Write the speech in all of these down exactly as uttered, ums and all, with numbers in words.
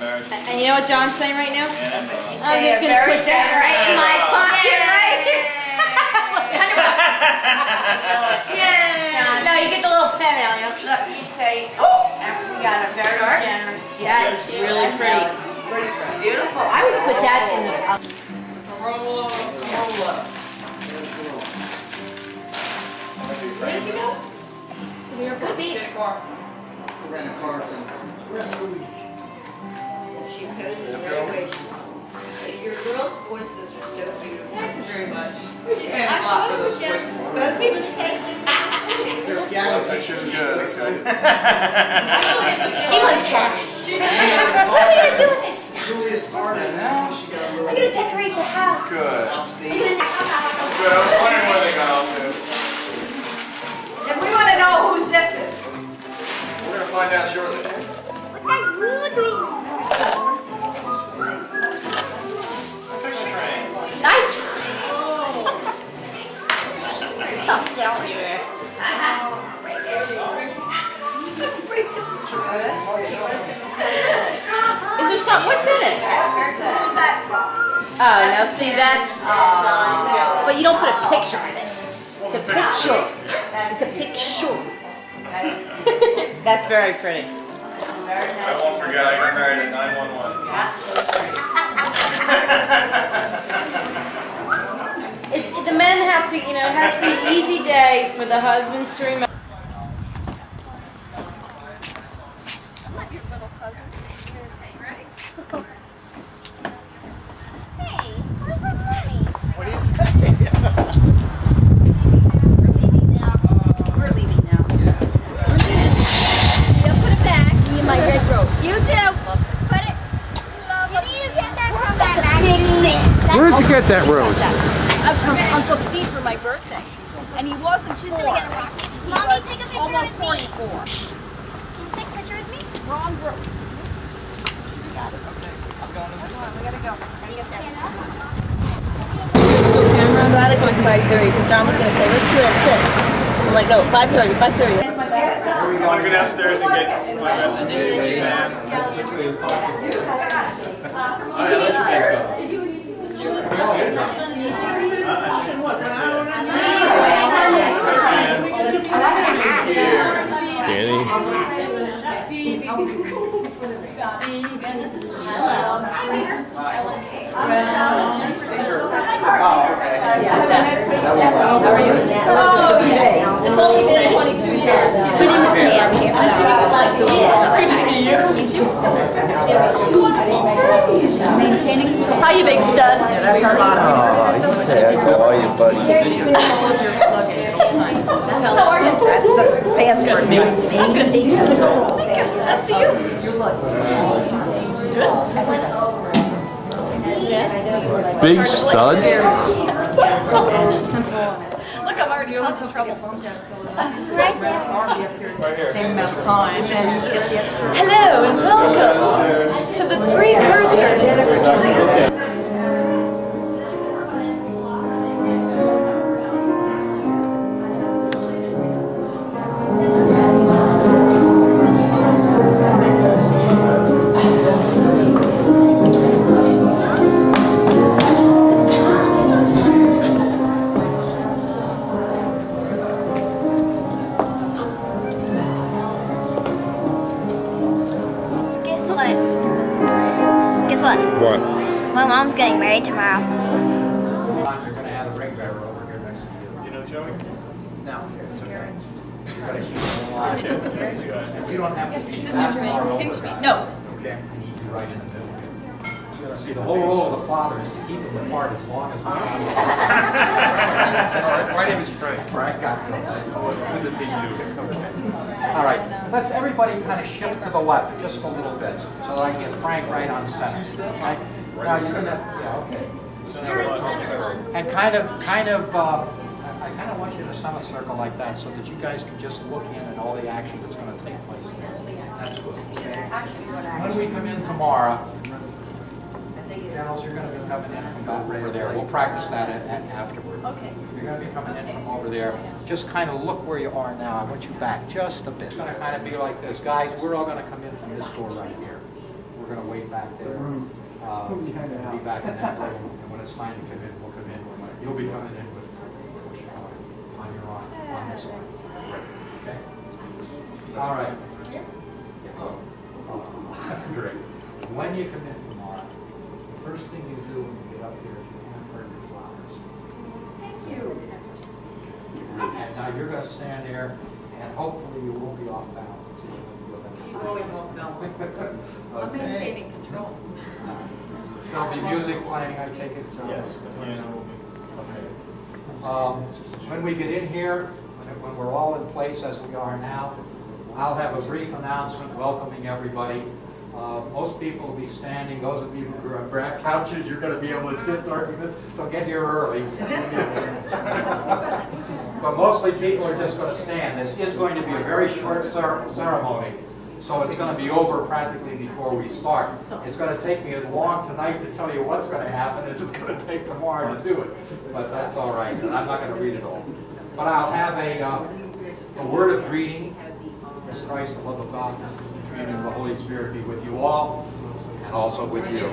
marriage. And you know what John's saying right now? Yeah. I'm just going to put that right in my pocket, right? Yeah. No, you get the little pen out, you know? Look, you say, oh, we got a very generous. Yeah, it's really pretty. Pretty, pretty. Beautiful. I would put that in the... Uh, Corolla, Corolla. Where did you go? To the airport? Could be. Get a car. Rent a car for the rest of the week. She posted very gracious. Your girls' voices are so beautiful. Thank you very much. And a lot for those voices. Both people tasted Your piano Picture's good. Anyone's cash. What are we going to do with this stuff? Julia started now. She got a little. I'm going to decorate the house. Good. Outstanding. Good. I was wondering where they got off to. And we want to know whose this is. We're gonna find out shortly. What are you doing? Picture frame. Night. I'm telling you. is there something? What's in it? Who's that? Oh, now see, that's... Uh, But you don't put a picture in it. It's a picture. It's a picture. That's very pretty. I won't forget I got married at nine one one. It, the men have to, you know, it has to be an easy day for the husbands to remember. What do you say? My red robe. You too. Put it. Did you get that from that magazine? Where did you get that rose? Uh, from Uncle Steve for my birthday. And he wasn't She's four. gonna get a rock. He Mommy, was take a picture almost with me. forty-four. Can you take a picture with me? Wrong group. We got it. Come on, we gotta go. I'm glad it's like five thirty because John was going to say, let's do it at six. I'm like, no, five thirty, five thirty. I want to go downstairs and get my recipe. This is Jason. As quickly as possible. Alright, let your guys Oh, okay. How are you? Oh, yes. It's only been twenty-two years. My name is Tam. Good to see you. Meet you. Maintaining control. How you, big stud? Yeah, that's our motto. Oh, you say how are you, buddy? How are you? That's the password. Maintain control. That's to you. Good. Big stud? Look, I'm already almost in trouble. Right there. Right here. Same amount of time. Hello and welcome to the precursor. Guess what? Guess what? What? My mom's getting married tomorrow. You're going to add a ring bearer over here next to you. You know Joey? No, it's okay. You gotta keep it alive. You don't have to be Sister that Jermaine, far over. Hingsby. No. Okay. You need to be right in the middle. See, the whole role of the father is to keep them apart as long as possible. My name is Frank. Frank, got you. Good to meet you. All right, let's everybody kind of shift to the left just a little bit so that I can get Frank right on center. Right? Now you're gonna, yeah, okay. And kind of, kind of, uh, I kind of want you to semicircle like that so that you guys can just look in at all the action that's going to take place there. That's good. When we come in tomorrow, Generals, you're going to be coming in from about over there. We'll practice that at, at afterward. Okay. You're going to be coming in from over there. Just kind of look where you are now. I want you back just a bit. It's going to kind of be like this. Guys, we're all going to come in from this door right here. we're going to wait back there. Uh, be back in that room, and when it's time to come in, we'll come in. You'll be coming in with on your arm, on this arm. Okay? All right. Oh. Great. When you come in tomorrow, the first thing you do when you get up here is you hand her your flowers. Thank you. And now you're going to stand there, and hopefully you won't be off balance. You always won't know. I'm Okay. maintaining control. There'll be music playing, I take it? From Yes. Okay. Um, when we get in here, when, when we're all in place as we are now, I'll have a brief announcement welcoming everybody. Uh, most people will be standing. Those of you who are on couches, you're going to be able to sit there, so get here early. But mostly people are just going to stand. This is going to be a very short cer ceremony. So it's going to be over practically before we start. It's going to take me as long tonight to tell you what's going to happen as it's going to take tomorrow to do it. But that's all right, and I'm not going to read it all. But I'll have a, uh, a word of greeting. Praise Christ, the love of God, the communion of the Holy Spirit be with you all, and also with you.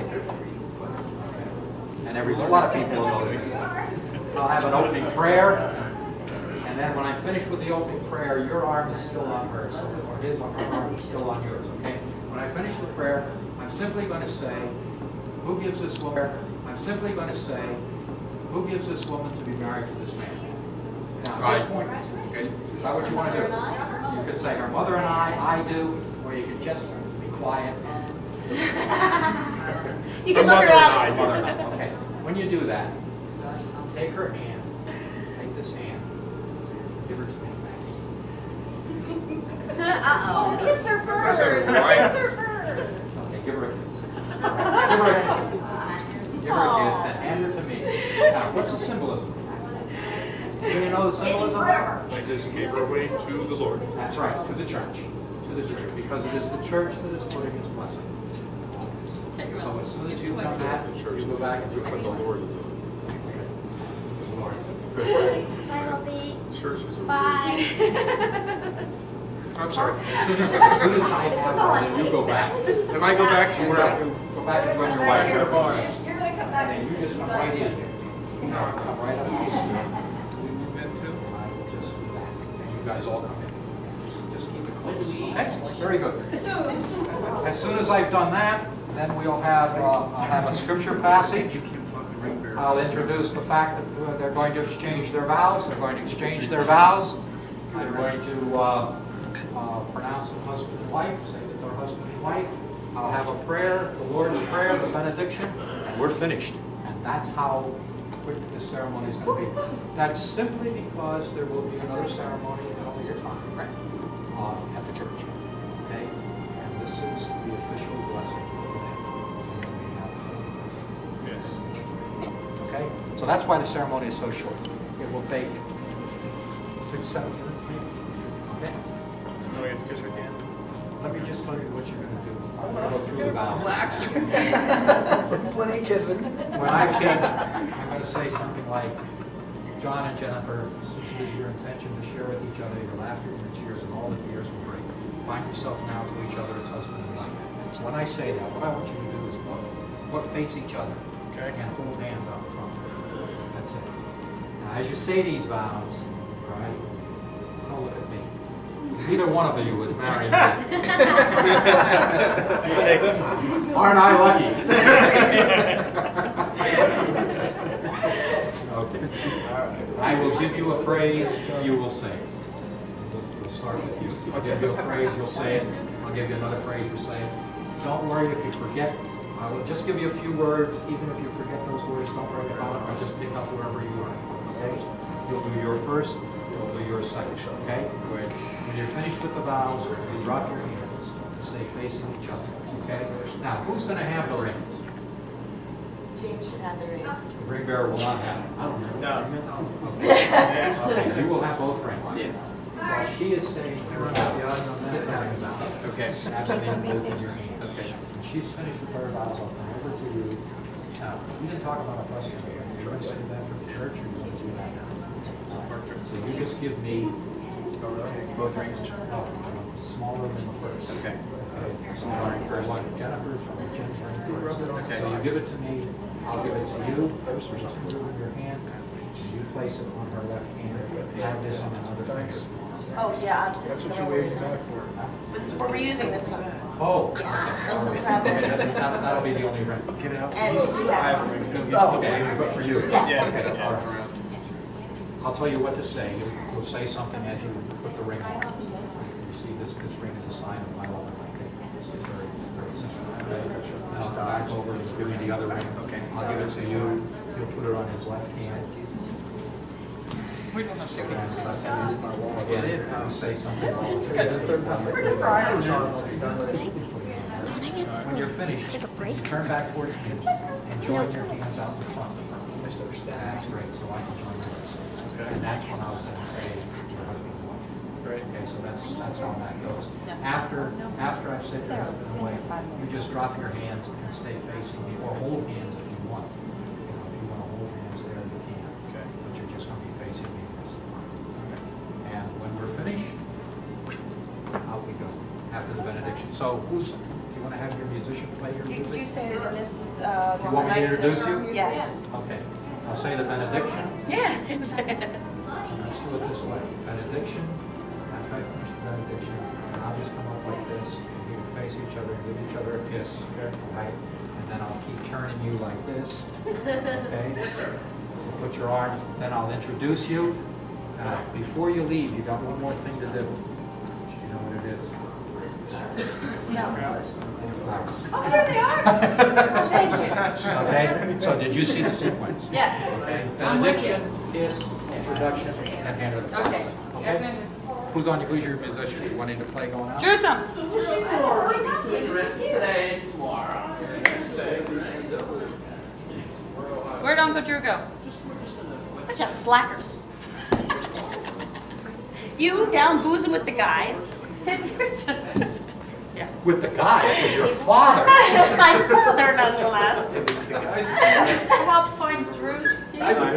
And every, a lot of people will know that. I'll have an opening prayer. And then when I'm finished with the opening prayer, your arm is still on hers, or his arm is still on yours, okay? When I finish the prayer, I'm simply going to say, who gives this woman, I'm simply going to say, who gives this woman to be married to this man? Now, at this point, okay, is that what you want to do? You could say her mother and I, I do, or you could just be quiet. You can look her up. Her mother and I, okay. When you do that, take her hand, take this hand, give her to me. Uh-oh. Kiss her first. Kiss her first. Okay, give her a kiss. Give her a kiss. Give her a kiss and hand her to me. Now, what's the symbolism? Do you know the symbolism? I just gave her away to the Lord. That's right, to the church. To the church, because it is the church that is putting its blessing. So as soon as you've done that, you go back and you put the Lord. Lord. Good. Bye, Lobby. Church is over. Bye. I'm sorry. As soon as, as soon as I have one, then you go back. Am I go back to Go where back, I... go back and join your wife. You're going to come back And and then you sit just come beside right me. in. No, come right up against me. Do we move into? I will just do that. And you guys all come in. Just keep it close. Excellent. Very good. As soon as I've done that, then we'll have, uh, I'll have a scripture passage. I'll introduce the fact that uh, they're going to exchange their vows. They're going to exchange their vows. They're going to uh, uh, pronounce them husband and wife, say that they're husband and wife. I'll have a prayer, the Lord's Prayer, the benediction, and we're finished. And that's how quick this ceremony is going to be. That's simply because there will be another ceremony in a later time, right? Uh, at the church. Okay? And this is the official blessing. Yes. Okay? So that's why the ceremony is so short. It will take six, seven minutes maybe. Okay? No, we have to kiss her hand. Let me just tell you what you're going to do. I'm going to go through the vows. Relax. Plenty kissing. When I say, I'm going to say something like, John and Jennifer, since it is your intention to share with each other your laughter, your tears, and all that the years will bring, find yourself now to each other as husband and wife. So when I say that, what I want you to do is look, look face each other, Okay. and hold hands up front. That's it. Now, as you say these vows, all right, don't look at me. Neither one of you was married yet. You take them? Aren't I lucky? Okay. I will give you a phrase, you will say it. We'll, we'll start with you. I'll give you a phrase, you'll say it. I'll give you another phrase, you'll say it. Don't worry if you forget. I will just give you a few words. Even if you forget those words, don't worry about it. I'll just pick up wherever you are. Okay? You'll do your first, you'll do your second. Okay? When you're finished with the vows, you drop your hands and stay facing each other. Okay? Now, who's going to have the rings? James should have the rings. The ring bearer will not have them. No. Okay. Okay, you will have both rings. While she is staying here on the odds on that, having vows. Okay. Have them in both of your hands. Okay. When she's finished with her vows, I'll come over to you. Now, we didn't talk about a blessing here. You're going to say that for the church, or you're going to do that now? So you just give me Both rings? no, smaller than the first. Okay. Okay. Smaller than the first. want Jennifer's or Jen's ring first. Okay. So you give it to me, I'll give it to you first. There's a finger in your hand. You place it on her left hand. Have this on another finger. Oh, yeah. That's what you're waving back for. We're reusing this one. Oh. Yeah. Those will have it. That's not- That'll be the only ring. Get out. And she I has have a one. ring too. Okay, but for you. Yeah. Yeah. Okay, that's all right. I'll tell you what to say. You- You'll say something as you put the ring on. You see, this, this ring is a sign of my love. I think this is very, very simple. And I'll come back over and give you the other ring. Okay. I'll give it to you. You'll put it on his left hand. Again, I'll say something. When you're finished, turn back towards me and join your hands out in front. That's great, so I can join yours. And that's when I was going to say your husband and wife. Great. Okay, so that's, that's how that goes. After, after I've said your husband and wife, you just drop your hands and stay facing me, or hold hands if you want. You know, if you want to hold hands there, you can. Okay. But you're just going to be facing me this time. Okay. And when we're finished, out we go, after the benediction. So who's, do you want to have your musician play your Did music? you say that this is, uh, You want me to night introduce you? Yes. Okay, I'll say the benediction. Yeah. Let's do it this way. Benediction, after I finish the benediction, I'll just come up like this, and we will face each other and give each other a kiss, okay? Right? And then I'll keep turning you like this, okay? You put your arms, then I'll introduce you. Uh, before you leave, you got one more thing to do. You know what it is? Oh, here they are. Thank you. Okay, so did you see the sequence? Yes. Okay, I'm with you. benediction, kiss, introduction, and hand of the flowers. Okay. Okay? Who's on, who's your musician? You wanting to play going out? Jerusalem. Where'd Uncle Drew go? Bunch of slackers. You down boozing with the guys. Yeah. With the guy, it was your father. My father, nonetheless. Help find Drew, Steve.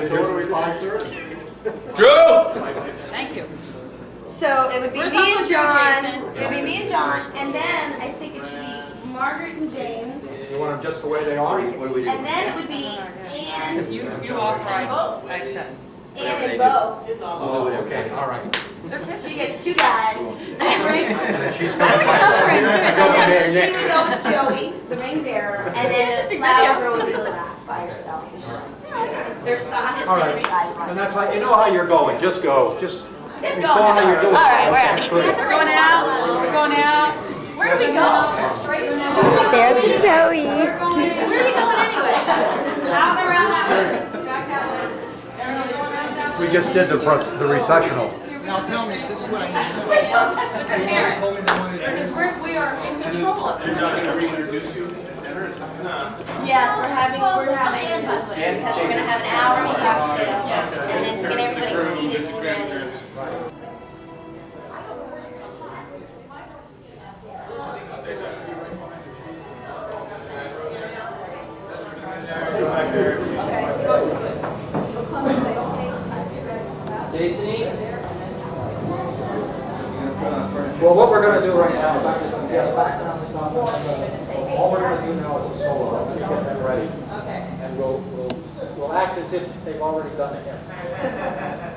Drew! Thank you. So it would be Where's me Uncle and Joe, John. Jason? It would be me and John, and then I think it should be Margaret and James, You want them just the way they are? What do we do? and then it would be Anne, You, you off right. I accept. Anne and Bo. Oh, okay, all right. She gets two guys. And then she's coming And back. then she would go with Joey, the ring bearer, and then Interesting Flower video. Girl would be the last by herself. There's I'm just All saying right, size and wise. that's how, you know how you're going, just go, just. Just we go. saw how you're doing. All right, we're Okay, out. good. We're going out. We're going out. Where do we go? Straight now. There's Joey. Where are we going anyway? Out and around that way. We just did the, pros- the recessional. Now tell me, this is what I need. We don't touch the You parents. told me they wanted to Because we're, we are in control of You're it. not going to reintroduce you at dinner or something? No. Yeah, we're having we're having because we're gonna have an hour cocktail, and then to get everybody seated and ready. Well, what we're going to do right now is I'm just going to get back down the top. All we're going to do now is a solo. Let's get them ready. Okay. And we'll, we'll, we'll act as if they've already done the hymn.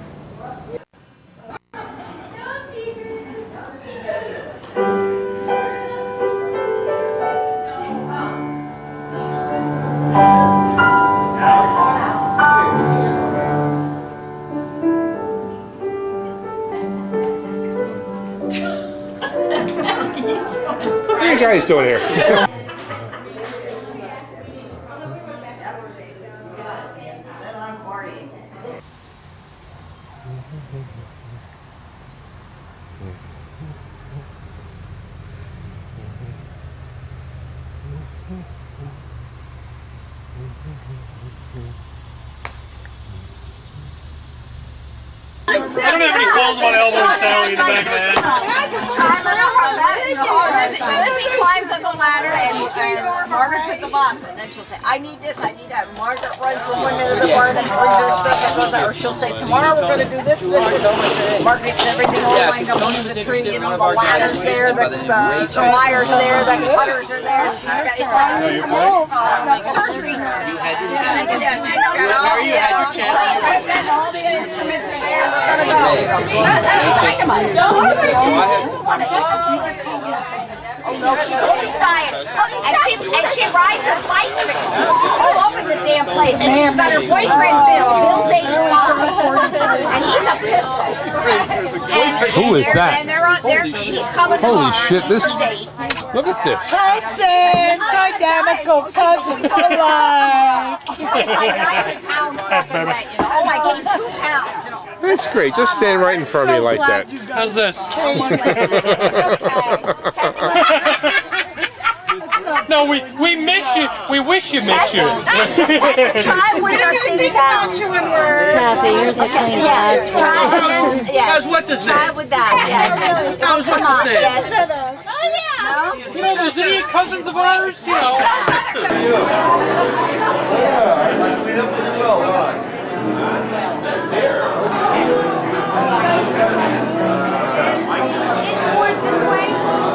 What are you guys doing here? I don't have any clothes on my elbow and Sally in the back of the head. Climbs up the ladder and, and Margaret's at the bottom, and then she'll say, I need this, I need that. Margaret runs from one end of the barn and brings her stuff and goes out. Or she'll say, tomorrow we're going to do this, this, this. Margaret gets everything all lined up under the tree, you know, the ladders there, the, the, the wires there, the cutters are there. She's got, it's like uh, surgery nurse. You had your channel. Where you had your channel. All the instruments are there, we're going to go. That's dynamite. Oh no, she's always dying. And she, and she rides her bicycle all over the damn place. And she's got her boyfriend Bill. Bill's eighty-five. And he's a pistol. And, Who is and that? And they're on, they're, he's coming Holy tomorrow. shit, this... Her date. Look at this. Cousins, identical cousins alike. Oh, I gained two pounds. You know. That's great. Just stand right in front of me like that. How's this? No, we we miss you. We wish you miss you. Try with our thing down. Kathy, here's a clean Yes, try with yes. How's what's his name? Try with that, yes. How's what's his name? Yes. Oh, yeah. You know, there's any cousins of ours, you know. Yeah, I cleaned up pretty well, don't I? This way.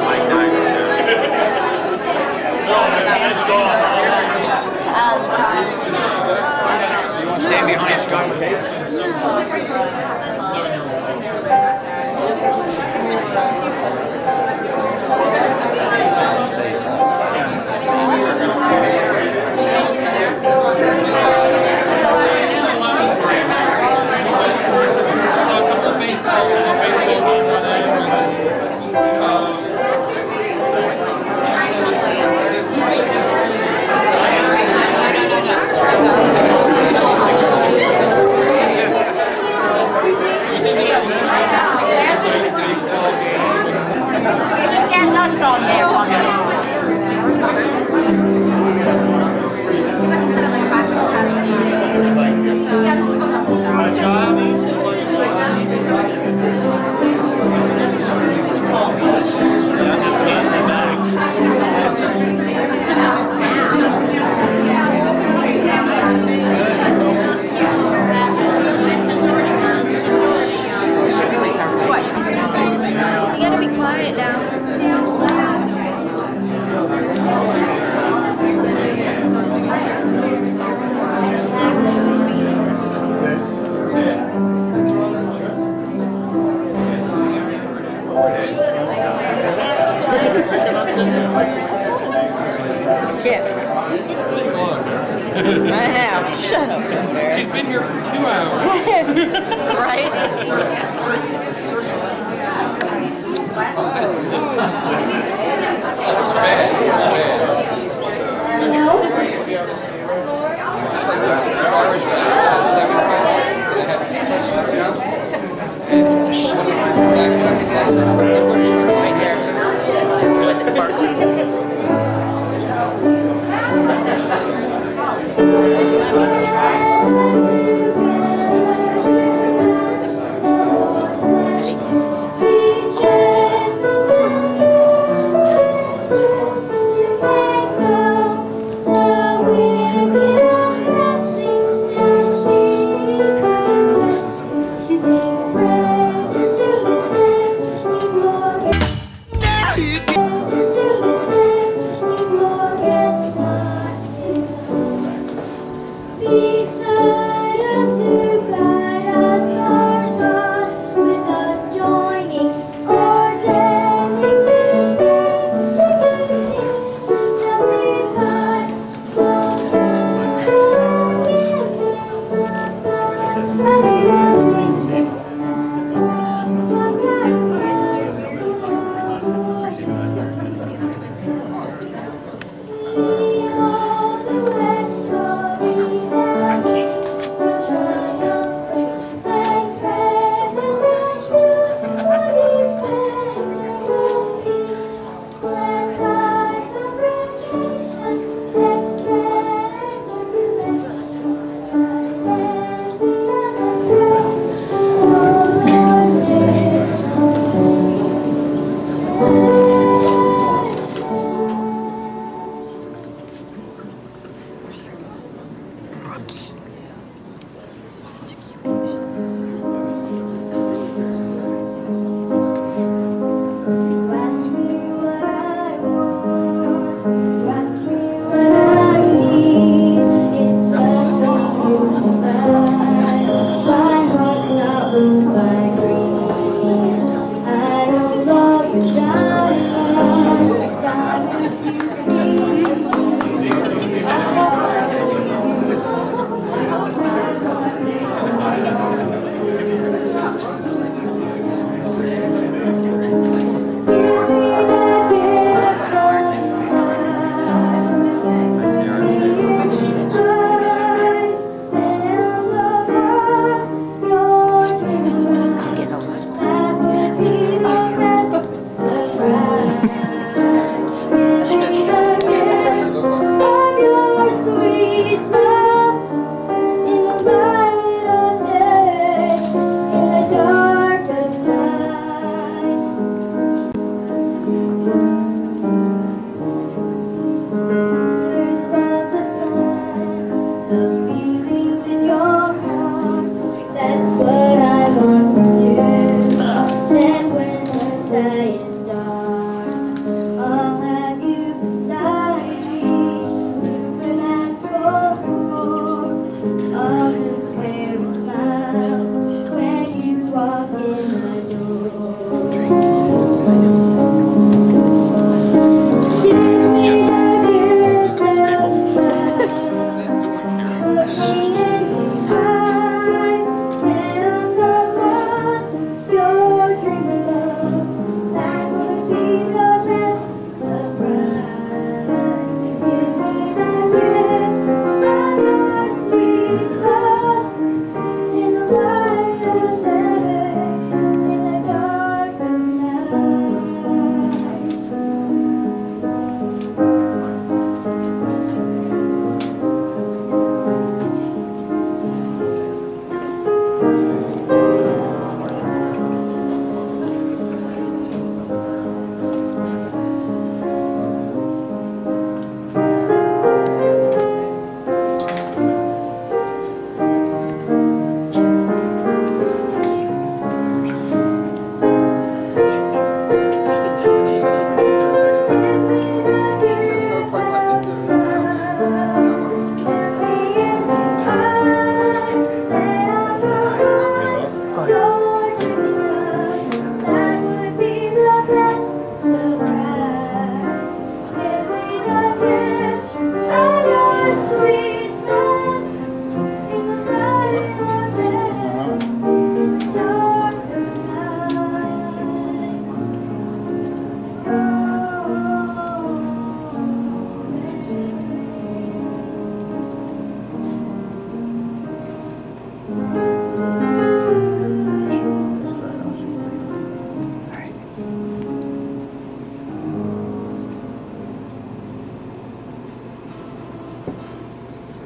You want to stand behind Scott McKay? She's been here for two hours. Right?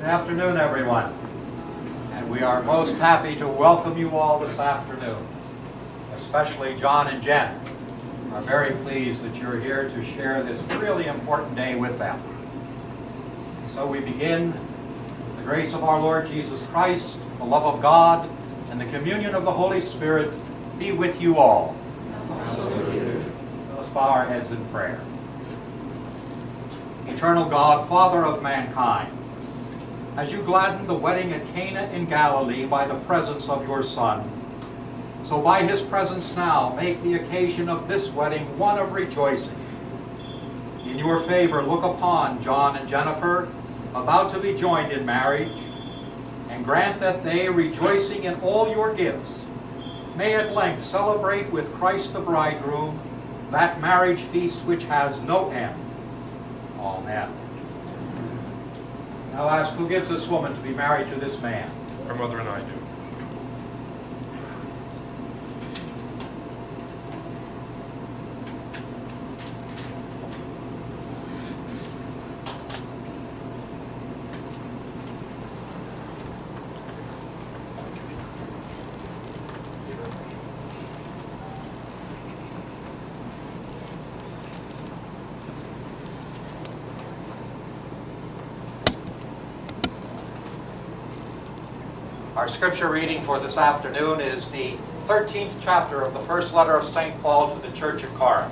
afternoon, everyone. And we are most happy to welcome you all this afternoon, especially John and Jen. Are very pleased that you're here to share this really important day with them. So we begin with the grace of our Lord Jesus Christ, the love of God, and the communion of the Holy Spirit be with you all. Let's bow our heads in prayer. Eternal God, Father of mankind, as you gladdened the wedding at Cana in Galilee by the presence of your Son, so by his presence now make the occasion of this wedding one of rejoicing. In your favor look upon John and Jennifer, about to be joined in marriage, and grant that they, rejoicing in all your gifts, may at length celebrate with Christ the bridegroom that marriage feast which has no end. Amen. Now ask, who gives this woman to be married to this man? Her mother and I do. Our scripture reading for this afternoon is the thirteenth chapter of the first letter of Saint Paul to the church at Corinth.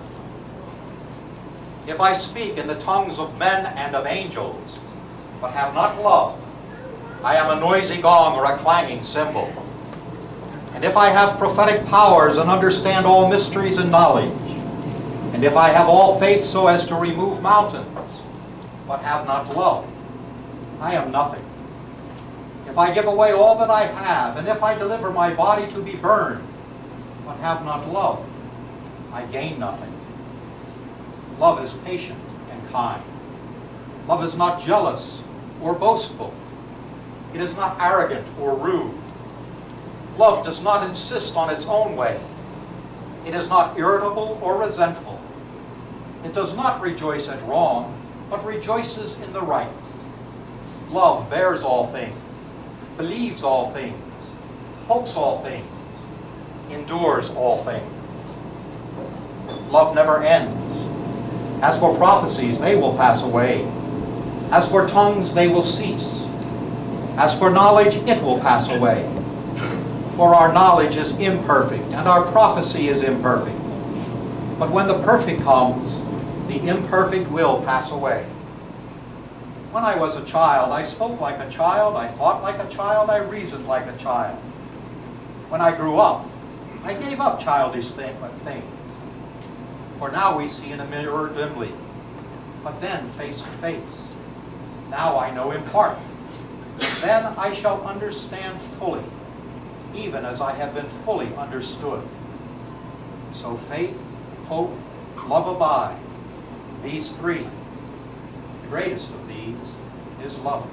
If I speak in the tongues of men and of angels, but have not love, I am a noisy gong or a clanging cymbal. And if I have prophetic powers and understand all mysteries and knowledge, and if I have all faith so as to remove mountains, but have not love, I am nothing. If I give away all that I have, and if I deliver my body to be burned, but have not love, I gain nothing. Love is patient and kind. Love is not jealous or boastful. It is not arrogant or rude. Love does not insist on its own way. It is not irritable or resentful. It does not rejoice at wrong, but rejoices in the right. Love bears all things, believes all things, hopes all things, endures all things. Love never ends. As for prophecies, they will pass away. As for tongues, they will cease. As for knowledge, it will pass away. For our knowledge is imperfect, and our prophecy is imperfect. But when the perfect comes, the imperfect will pass away. When I was a child, I spoke like a child, I thought like a child, I reasoned like a child. When I grew up, I gave up childish things. For now we see in a mirror dimly, but then face to face. Now I know in part. Then I shall understand fully, even as I have been fully understood. So faith, hope, love abide, these three. The greatest of these is love.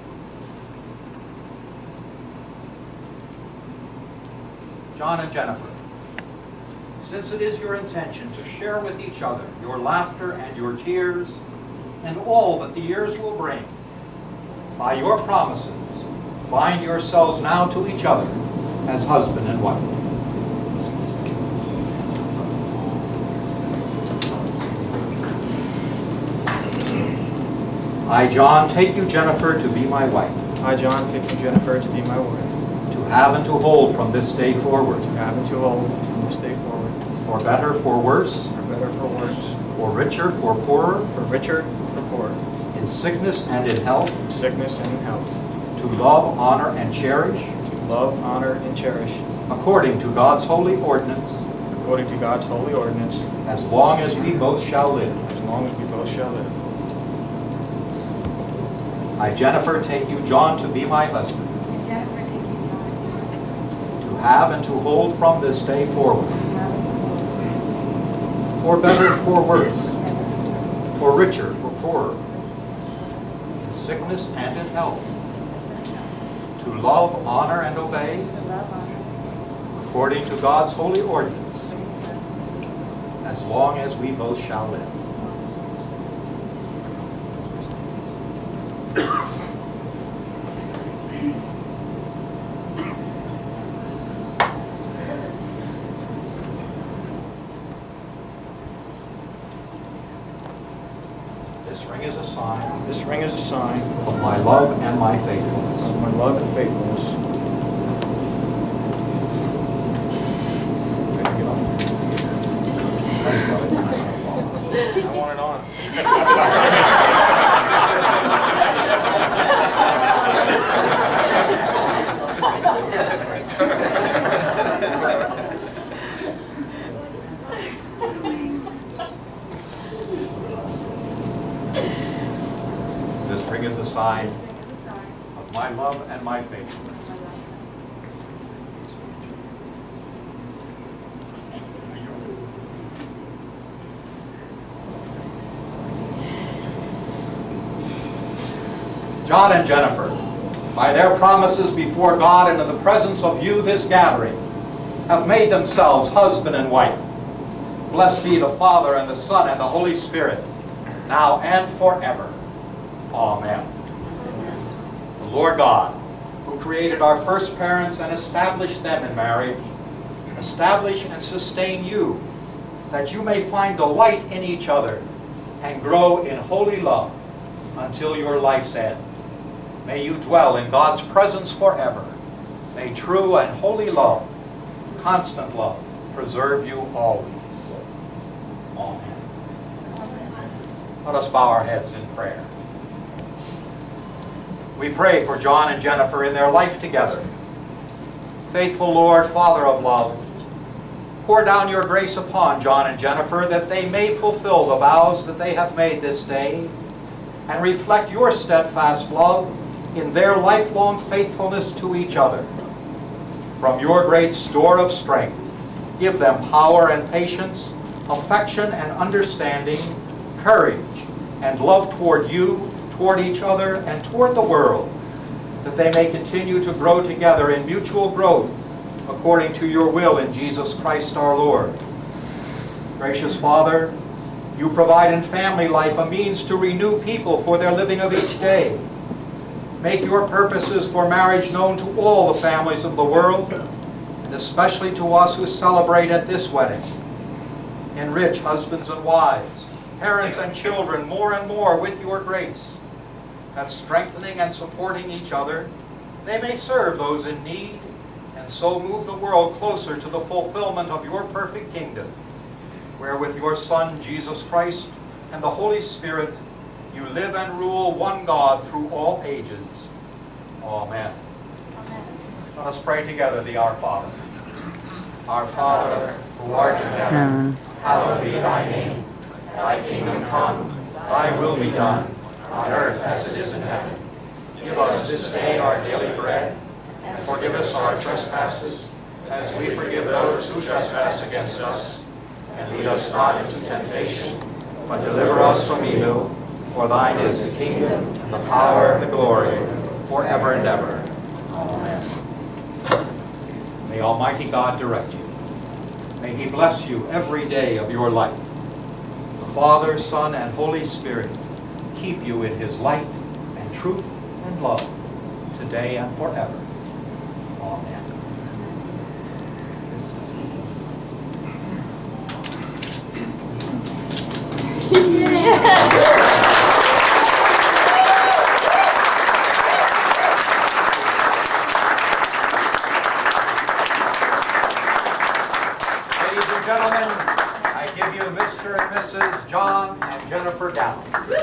John and Jennifer, since it is your intention to share with each other your laughter and your tears and all that the years will bring, by your promises, bind yourselves now to each other as husband and wife. I, John, take you, Jennifer, to be my wife. I, John, take you, Jennifer, to be my wife. To have and to hold from this day forward. To have and to hold from this day forward. For better, for worse. For better, for worse. For richer, for poorer. For richer, for poorer. In sickness and in health. In sickness and in health. To love, honor, and cherish. To love, honor, and cherish. According to God's holy ordinance. According to God's holy ordinance. As long as we both shall live. As long as we both shall live. I, Jennifer, take you, John, to be my husband. Jennifer, take you, John. To have and to hold from this day forward. For better, for worse. For richer, for poorer. In sickness and in health. To love, honor, and obey. According to God's holy ordinance. As long as we both shall live. This ring is a sign This ring is a sign of my love and my faithfulness. of my love and faithfulness. I want it on. This ring is a sign of my love and my faithfulness. John and Jennifer, by their promises before God and in the presence of you, this gathering, have made themselves husband and wife. Blessed be the Father and the Son and the Holy Spirit, now and forever. Amen. The Lord God, who created our first parents and established them in marriage, establish and sustain you, that you may find delight in each other and grow in holy love until your life's end. May you dwell in God's presence forever. May true and holy love, constant love, preserve you always. Amen. Let us bow our heads in prayer. We pray for John and Jennifer in their life together. Faithful Lord, Father of love, pour down your grace upon John and Jennifer that they may fulfill the vows that they have made this day and reflect your steadfast love in their lifelong faithfulness to each other. From your great store of strength, give them power and patience, affection and understanding, courage and love toward you, toward each other, and toward the world, that they may continue to grow together in mutual growth according to your will in Jesus Christ our Lord. Gracious Father, you provide in family life a means to renew people for their living of each day. Make your purposes for marriage known to all the families of the world, and especially to us who celebrate at this wedding. Enrich husbands and wives, parents and children more and more with your grace, that strengthening and supporting each other, they may serve those in need, and so move the world closer to the fulfillment of your perfect kingdom, where with your Son, Jesus Christ, and the Holy Spirit, you live and rule one God through all ages. Amen. Amen. Let us pray together the Our Father. Our Father, who art in heaven, hallowed be thy name. Thy kingdom come, thy will be done, on earth as it is in heaven. Give us this day our daily bread, and forgive us our trespasses, as we forgive those who trespass against us. And lead us not into temptation, but deliver us from evil. For thine is the kingdom, and the power, and the glory, forever and ever. Amen. May Almighty God direct you. May He bless you every day of your life. The Father, Son, and Holy Spirit keep you in His light and truth and love, today and forever. Amen. Ladies and gentlemen, I give you Mister and Missus John and Jennifer Down.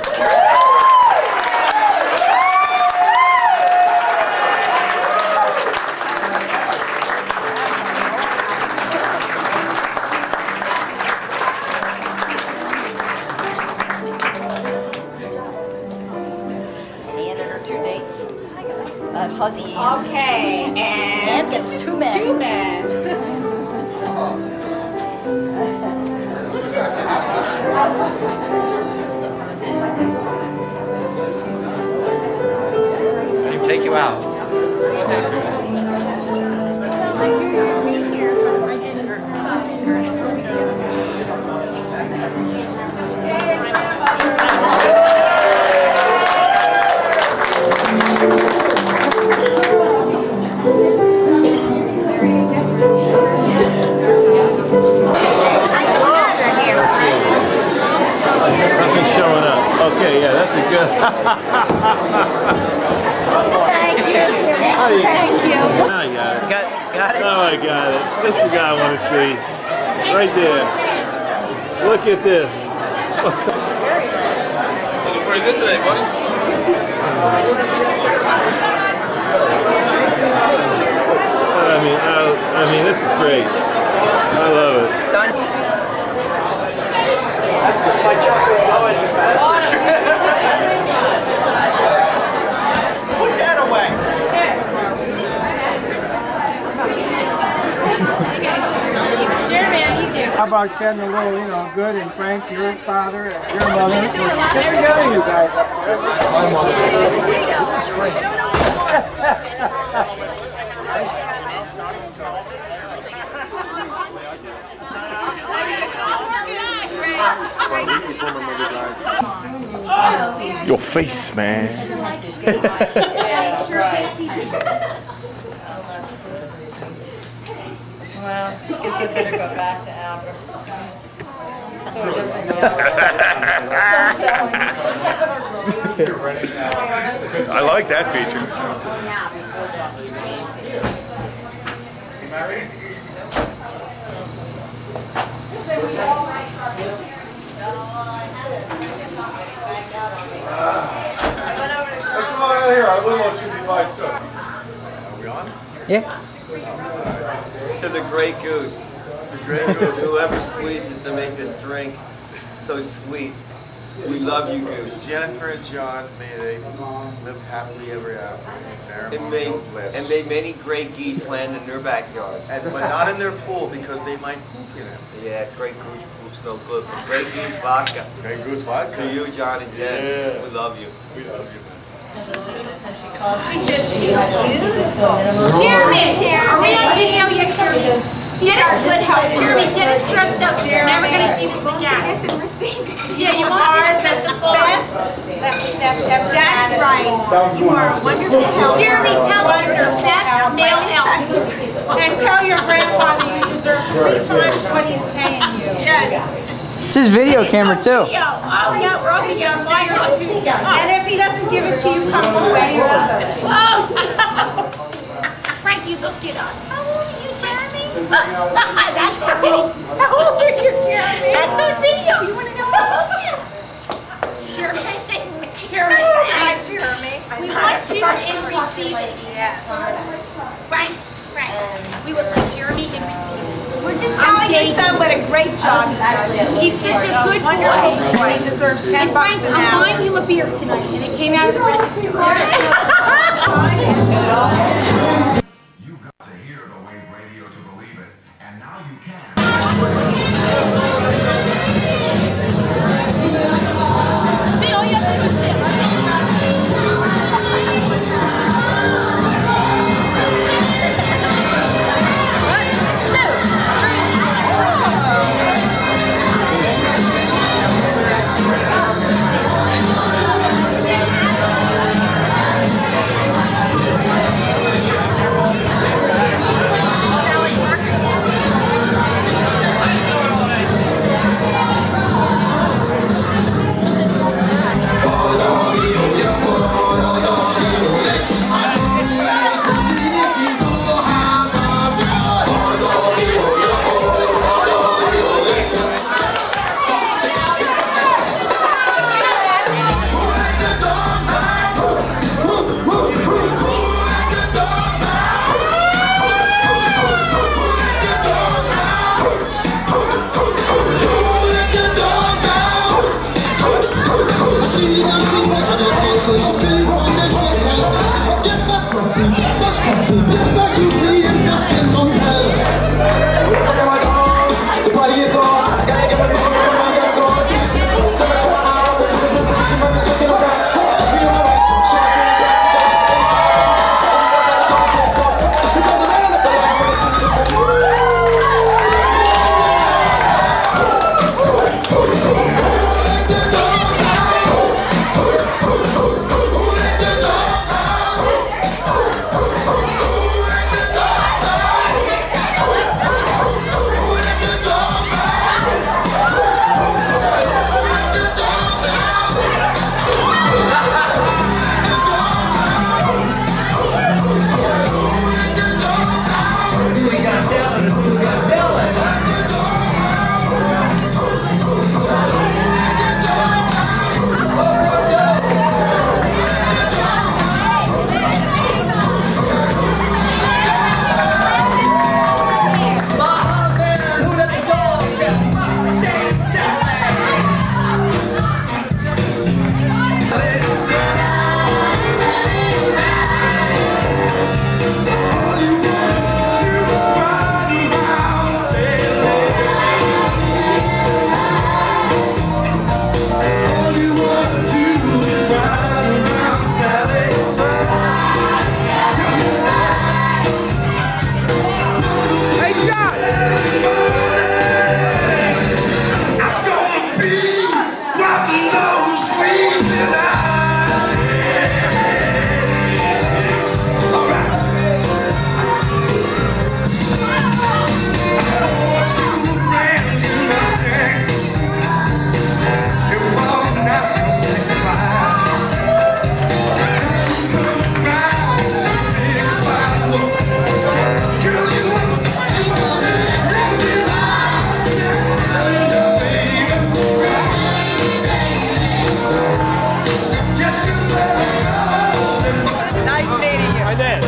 Huzzy. Okay, and And gets two men. two men. Let him take you out. Nothing's showing up. Okay. Okay, yeah, that's a good. Thank you. Thank you. Now I got it. Got, got it? Now I got it. This is the guy I want to see. Right there. Look at this. Looking pretty good today, buddy. I mean, I, I mean, this is great. I love it. Done. That's good. My chocolate blow any faster. Put that away. Jeremy, I need you. How about getting a little, you know, good and Frank, your father, and your mother? Get together, you guys. My mother. Your face, man. Well, I guess you better go back to Albert. So he doesn't know. I like that feature. Come on out here. Our limo should be by soon. Are we on? Yeah. To the Grey Goose. The Grey Goose. Whoever squeezed it to make this drink so sweet. We love you, Goose. Jennifer and John, may they live happily ever after. And may, and may many gray geese land in their backyards. And, but not in their pool because they might poop in it. Yeah, Grey Goose poop's no good. But Grey Goose vodka. Grey Goose vodka. To you, John and Jen. Yeah. We love you. We love you. Jeremy, are we on video yet, Jeremy? Get us, Jeremy, get us dressed up. We're never going to see this again. Yeah, you won't see us at the best. That's right. You are a wonderful helper. Jeremy, tell us you're the best male help. And tell your grandfather you deserve three times what he's paying you. Yes. It's his video camera too. Oh, yeah, we're on video. Wireless. And if he doesn't give it to you, come to way or other. Oh, Frankie, look at us. How old are you, Jeremy? That's on video. How old are you, Jeremy? That's on video. You want to know how old he is? Jeremy. Jeremy. Hi, Jeremy. We want you in receiving. Yes. Frank, Frank. We would like Jeremy in receiving. We're just telling your son what a great job he's such a good boy. He deserves ten And bucks Frank, an I'm hour. buying you a beer tonight, and it came out of the register. You've got to hear the Wave Radio to believe it, and now you can. See, all you have to do is sit. this.